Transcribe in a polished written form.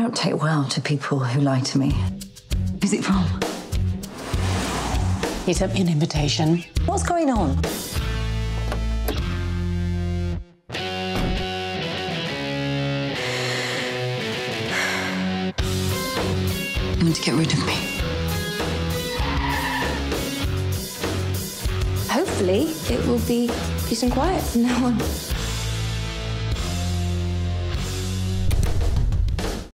don't take well to people who lie to me. Who's it from? He sent me an invitation. What's going on? You want to get rid of me? Hopefully, it will be peace and quiet from now on.